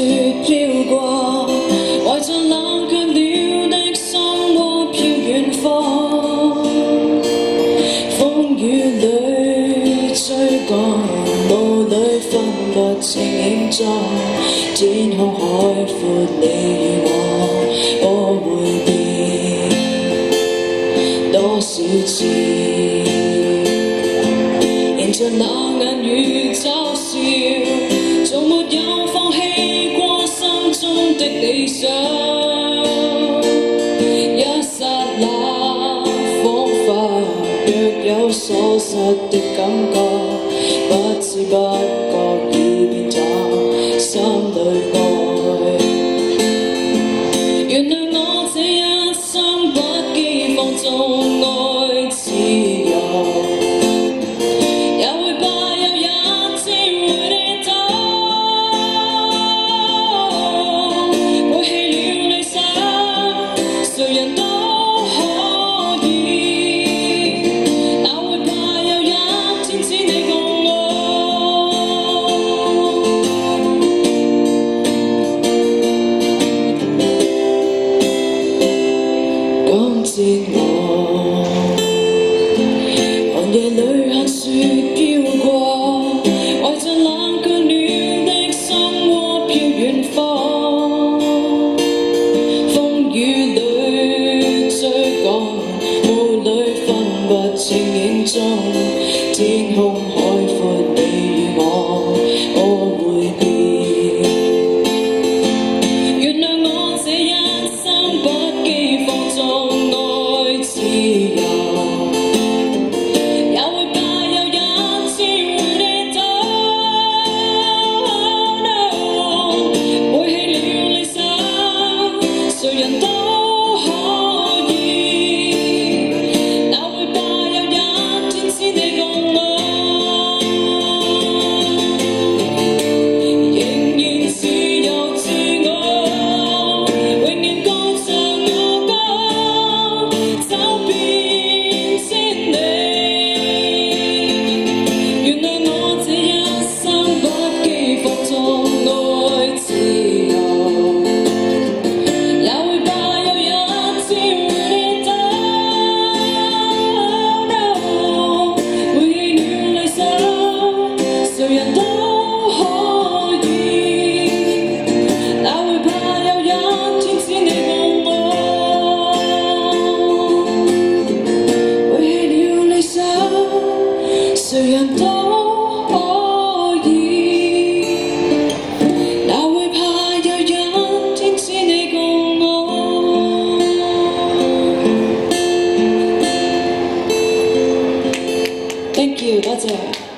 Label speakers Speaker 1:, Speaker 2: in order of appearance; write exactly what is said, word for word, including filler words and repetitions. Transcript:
Speaker 1: 雪飄過，為着冷卻了的心窩飄遠方。風雨裏追趕，霧裏分不清影蹤。天空海闊，你與我，我會變多少次？迎着那眼與嘲笑，從沒有放棄過心中的理想。一剎那彷彿若有所失的感覺，不知不覺已變淡心裏愛。原諒我這一生不羈放縱愛自由。我寒夜裏看雪飄過，為着冷卻了的心窩飄遠方。風雨裏追趕，霧裏分不清影蹤。天空海闊，你與我，我會變。原諒我這一生不羈放縱。自由，也會怕有一天會跌倒。背棄了理想，誰人都可以。哪會怕有一天只你共我，仍然自由自我，永遠高唱我歌。誰人都可以，哪會怕有一天只你共我？背棄了理想，誰人都可以，哪會怕有一天只你共我 ？Thank you， 多謝。